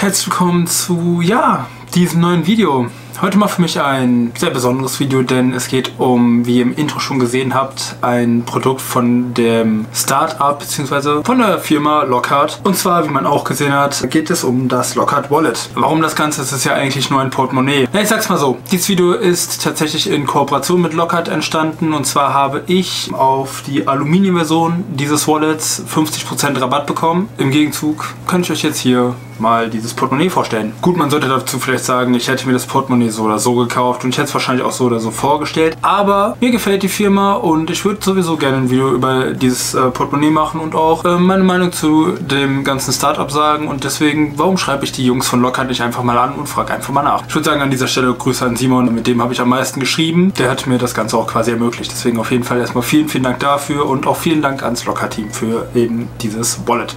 herzlich willkommen zu, diesem neuen Video. Heute mal für mich ein sehr besonderes Video, denn es geht um, wie ihr im Intro schon gesehen habt, ein Produkt von dem Startup bzw. von der Firma Lockhart. Und zwar, wie man auch gesehen hat, geht es um das Lockhart Wallet. Warum das Ganze? Es ist ja eigentlich nur ein Portemonnaie. Ja, ich sag's mal so, dieses Video ist tatsächlich in Kooperation mit Lockhart entstanden. Und zwar habe ich auf die Aluminium-Version dieses Wallets 50% Rabatt bekommen. Im Gegenzug kann ich euch jetzt hier mal dieses Portemonnaie vorstellen. Gut, man sollte dazu vielleicht sagen, ich hätte mir das Portemonnaie so oder so gekauft und ich hätte es wahrscheinlich auch so oder so vorgestellt. Aber mir gefällt die Firma und ich würde sowieso gerne ein Video über dieses Portemonnaie machen und auch meine Meinung zu dem ganzen Startup sagen. Und deswegen, warum schreibe ich die Jungs von Lockhart nicht einfach mal an und frage einfach mal nach? Ich würde sagen, an dieser Stelle Grüße an Simon, mit dem habe ich am meisten geschrieben. Der hat mir das Ganze auch quasi ermöglicht. Deswegen auf jeden Fall erstmal vielen, vielen Dank dafür und auch vielen Dank ans Lockhart-Team für eben dieses Wallet.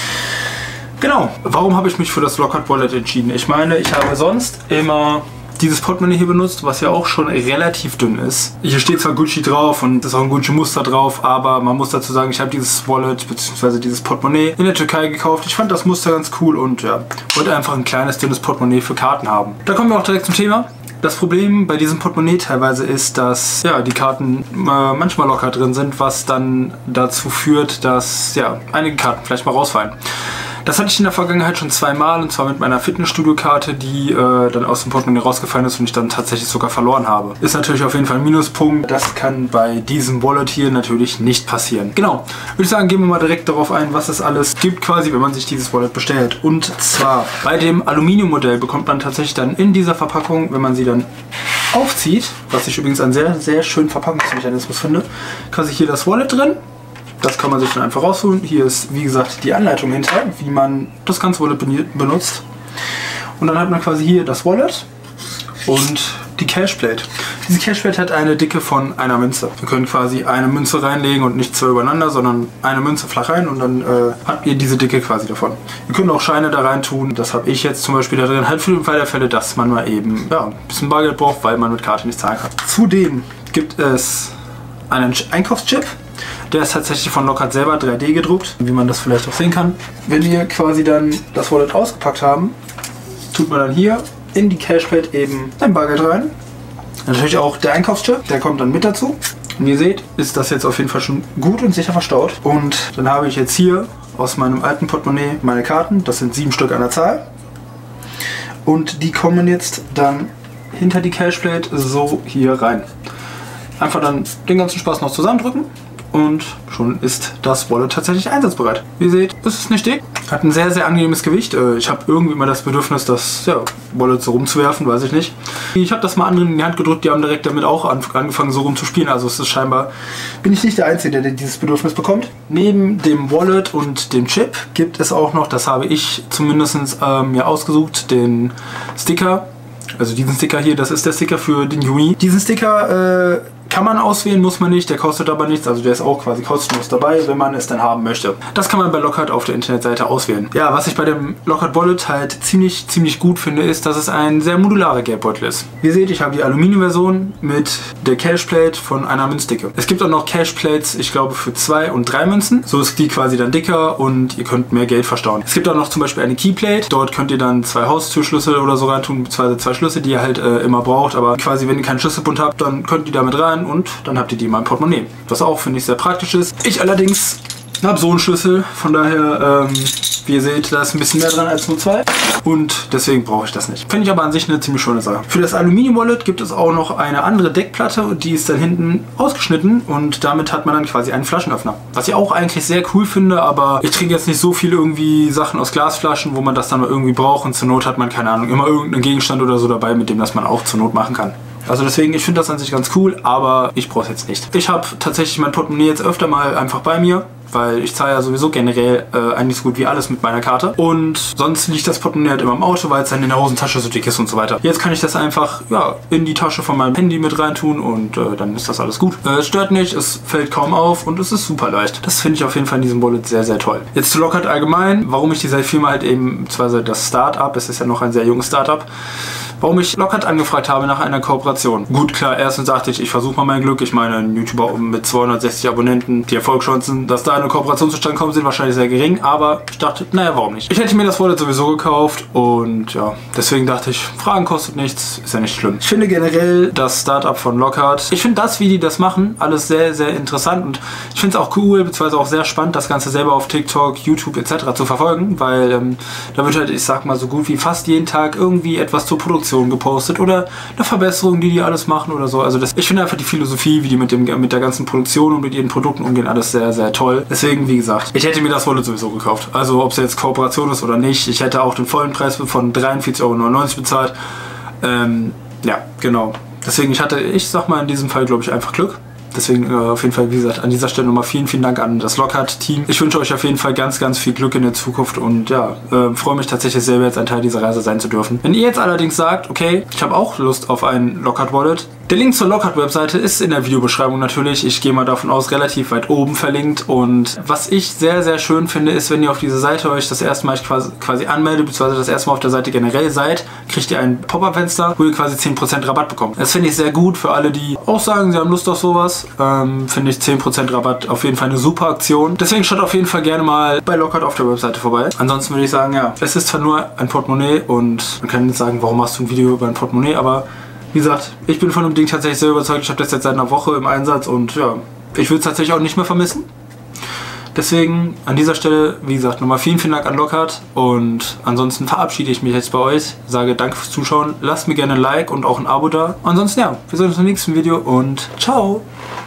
Genau, warum habe ich mich für das Lockhart Wallet entschieden? Ich meine, ich habe sonst immer dieses Portemonnaie hier benutzt, was ja auch schon relativ dünn ist. Hier steht zwar Gucci drauf und ist auch ein Gucci-Muster drauf, aber man muss dazu sagen, ich habe dieses Wallet bzw. dieses Portemonnaie in der Türkei gekauft. Ich fand das Muster ganz cool und ja, wollte einfach ein kleines, dünnes Portemonnaie für Karten haben. Da kommen wir auch direkt zum Thema. Das Problem bei diesem Portemonnaie teilweise ist, dass die Karten manchmal locker drin sind, was dann dazu führt, dass einige Karten vielleicht mal rausfallen. Das hatte ich in der Vergangenheit schon zweimal, und zwar mit meiner Fitnessstudio-Karte, die dann aus dem Portemonnaie rausgefallen ist und ich dann tatsächlich sogar verloren habe. Ist natürlich auf jeden Fall ein Minuspunkt. Das kann bei diesem Wallet hier natürlich nicht passieren. Genau, würde ich sagen, gehen wir mal direkt darauf ein, was es alles gibt quasi, wenn man sich dieses Wallet bestellt. Und zwar bei dem Aluminium-Modell bekommt man tatsächlich dann in dieser Verpackung, wenn man sie dann aufzieht, was ich übrigens einen sehr, sehr schönen Verpackungsmechanismus finde, quasi hier das Wallet drin. Das kann man sich dann einfach rausholen. Hier ist, wie gesagt, die Anleitung hinter, wie man das ganze Wallet benutzt. Und dann hat man quasi hier das Wallet und die Cashplate. Diese Cashplate hat eine Dicke von einer Münze. Wir können quasi eine Münze reinlegen und nicht zwei übereinander, sondern eine Münze flach rein und dann habt ihr diese Dicke quasi davon. Ihr könnt auch Scheine da rein tun. Das habe ich jetzt zum Beispiel da drin, halt für den Fall der Fälle, dass man mal eben ein bisschen Bargeld braucht, weil man mit Karte nicht zahlen kann. Zudem gibt es einen Einkaufschip. Der ist tatsächlich von Lockhart selber 3D gedruckt, wie man das vielleicht auch sehen kann. Wenn wir quasi dann das Wallet ausgepackt haben, tut man dann hier in die Cashplate eben ein Bargeld rein. Natürlich auch der Einkaufschip, der kommt dann mit dazu. Und wie ihr seht, ist das jetzt auf jeden Fall schon gut und sicher verstaut. Und dann habe ich jetzt hier aus meinem alten Portemonnaie meine Karten. Das sind 7 Stück an der Zahl. Und die kommen jetzt dann hinter die Cashplate so hier rein. Einfach dann den ganzen Spaß noch zusammendrücken. Und schon ist das Wallet tatsächlich einsatzbereit. Wie ihr seht, ist es nicht dick. Hat ein sehr, sehr angenehmes Gewicht. Ich habe irgendwie immer das Bedürfnis, das Wallet so rumzuwerfen, weiß ich nicht. Ich habe das mal anderen in die Hand gedrückt, die haben direkt damit auch angefangen so rumzuspielen. Also es ist scheinbar, bin ich nicht der Einzige, der dieses Bedürfnis bekommt. Neben dem Wallet und dem Chip gibt es auch noch, das habe ich zumindest mir ausgesucht, den Sticker. Also diesen Sticker hier, das ist der Sticker für den Juni. Diesen Sticker kann man auswählen, muss man nicht, der kostet aber nichts, also der ist auch quasi kostenlos dabei, wenn man es dann haben möchte. Das kann man bei Lockhart auf der Internetseite auswählen. Ja, was ich bei dem Lockhart Wallet halt ziemlich gut finde, ist, dass es ein sehr modularer Geldbeutel ist. Wie ihr seht, ich habe die Aluminium-Version mit der Cashplate von einer Münzdicke. Es gibt auch noch Cashplates, ich glaube für 2 und 3 Münzen. So ist die quasi dann dicker und ihr könnt mehr Geld verstauen. Es gibt auch noch zum Beispiel eine Keyplate, dort könnt ihr dann 2 Haustürschlüssel oder so reintun, beziehungsweise 2 Schlüssel, die ihr halt immer braucht, aber quasi wenn ihr keinen Schlüsselbund habt, dann könnt ihr damit rein und dann habt ihr die in meinem Portemonnaie. Was auch, finde ich, sehr praktisch ist. Ich allerdings habe so einen Schlüssel, von daher, wie ihr seht, da ist ein bisschen mehr dran als nur 2 und deswegen brauche ich das nicht. Finde ich aber an sich eine ziemlich schöne Sache. Für das Aluminium-Wallet gibt es auch noch eine andere Deckplatte und die ist dann hinten ausgeschnitten und damit hat man dann quasi einen Flaschenöffner. Was ich auch eigentlich sehr cool finde, aber ich trinke jetzt nicht so viel irgendwie Sachen aus Glasflaschen, wo man das dann mal irgendwie braucht und zur Not hat man, keine Ahnung, immer irgendeinen Gegenstand oder so dabei, mit dem das man auch zur Not machen kann. Also deswegen, ich finde das an sich ganz cool, aber ich brauche es jetzt nicht. Ich habe tatsächlich mein Portemonnaie jetzt öfter mal einfach bei mir, weil ich zahle ja sowieso generell eigentlich so gut wie alles mit meiner Karte. Und sonst liegt das Portemonnaie halt immer im Auto, weil es dann in der Hosentasche so dick ist und so weiter. Jetzt kann ich das einfach in die Tasche von meinem Handy mit reintun und dann ist das alles gut. Es stört nicht, es fällt kaum auf und es ist super leicht. Das finde ich auf jeden Fall in diesem Wallet sehr, sehr toll. Jetzt zu Lockhart allgemein, warum ich diese Firma halt eben, beziehungsweise das Startup, es ist ja noch ein sehr junges Startup, warum ich Lockhart angefragt habe nach einer Kooperation. Gut, klar, erstens dachte ich versuche mal mein Glück. Ich meine, ein YouTuber mit 260 Abonnenten, die Erfolgschancen, dass da eine Kooperation zustande kommt, sind wahrscheinlich sehr gering, aber ich dachte, naja, warum nicht? Ich hätte mir das Wallet sowieso gekauft und ja, deswegen dachte ich, Fragen kostet nichts, ist ja nicht schlimm. Ich finde generell das Startup von Lockhart, ich finde das, wie die das machen, alles sehr, sehr interessant und ich finde es auch cool, beziehungsweise auch sehr spannend, das Ganze selber auf TikTok, YouTube etc. zu verfolgen, weil da wird halt, ich sag mal, so gut wie fast jeden Tag irgendwie etwas zur Produktion gepostet oder eine Verbesserung, die alles machen oder so. Also ich finde einfach die Philosophie, wie die mit der ganzen Produktion und mit ihren Produkten umgehen, alles sehr, sehr toll. Deswegen, wie gesagt, ich hätte mir das Wallet sowieso gekauft. Also ob es jetzt Kooperation ist oder nicht, ich hätte auch den vollen Preis von 43,99 € bezahlt. Ja, genau. Deswegen, ich sag mal in diesem Fall, glaube ich, einfach Glück. Deswegen auf jeden Fall, wie gesagt, an dieser Stelle nochmal vielen, vielen Dank an das Lockhart-Team. Ich wünsche euch auf jeden Fall ganz, ganz viel Glück in der Zukunft und ja, freue mich tatsächlich selber jetzt ein Teil dieser Reise sein zu dürfen. Wenn ihr jetzt allerdings sagt, okay, ich habe auch Lust auf ein Lockhart-Wallet, der Link zur Lockhart-Webseite ist in der Videobeschreibung natürlich. Ich gehe mal davon aus, relativ weit oben verlinkt. Und was ich sehr, sehr schön finde, ist, wenn ihr auf diese Seite euch das erste Mal quasi anmeldet, beziehungsweise das erste Mal auf der Seite generell seid, kriegt ihr ein Pop-Up-Fenster, wo ihr quasi 10% Rabatt bekommt. Das finde ich sehr gut für alle, die auch sagen, sie haben Lust auf sowas. Finde ich 10% Rabatt auf jeden Fall eine super Aktion. Deswegen schaut auf jeden Fall gerne mal bei Lockhart auf der Webseite vorbei. Ansonsten würde ich sagen, ja, es ist zwar nur ein Portemonnaie und man kann jetzt sagen, warum machst du ein Video über ein Portemonnaie, aber wie gesagt, ich bin von dem Ding tatsächlich sehr überzeugt. Ich habe das jetzt seit einer Woche im Einsatz und ja, ich würde es tatsächlich auch nicht mehr vermissen. Deswegen an dieser Stelle, wie gesagt, nochmal vielen, vielen Dank an Lockhart und ansonsten verabschiede ich mich jetzt bei euch. Sage danke fürs Zuschauen, lasst mir gerne ein Like und auch ein Abo da. Ansonsten ja, wir sehen uns im nächsten Video und ciao!